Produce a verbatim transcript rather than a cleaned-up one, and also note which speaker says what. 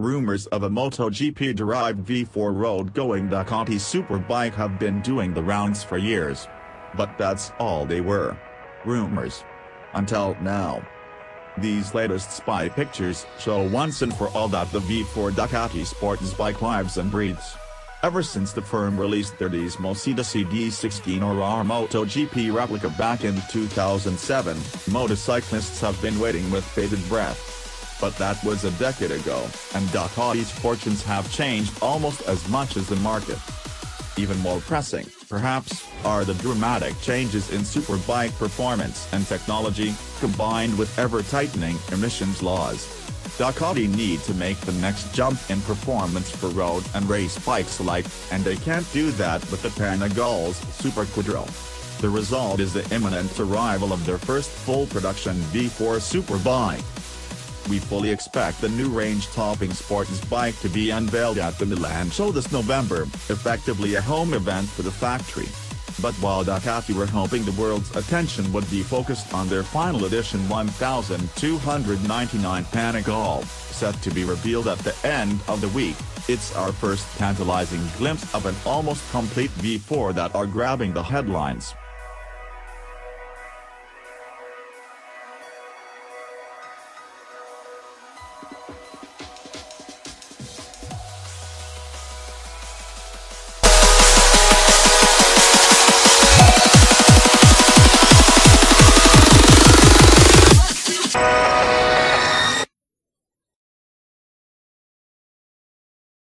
Speaker 1: Rumors of a MotoGP-derived V four road-going Ducati superbike have been doing the rounds for years. But that's all they were. Rumors. Until now. These latest spy pictures show once and for all that the V four Ducati sports bike lives and breathes. Ever since the firm released their Dismo C D sixteen R R MotoGP replica back in two thousand seven, motorcyclists have been waiting with bated breath. But that was a decade ago, and Ducati's fortunes have changed almost as much as the market. Even more pressing, perhaps, are the dramatic changes in superbike performance and technology, combined with ever-tightening emissions laws. Ducati need to make the next jump in performance for road and race bikes alike, and they can't do that with the Panigale's Super Quadro. The result is the imminent arrival of their first full-production V four superbike. We fully expect the new range-topping sports bike to be unveiled at the Milan show this November, effectively a home event for the factory. But while Ducati were hoping the world's attention would be focused on their final edition twelve ninety-nine Panigale, set to be revealed at the end of the week, it's our first tantalizing glimpse of an almost complete V four that are grabbing the headlines.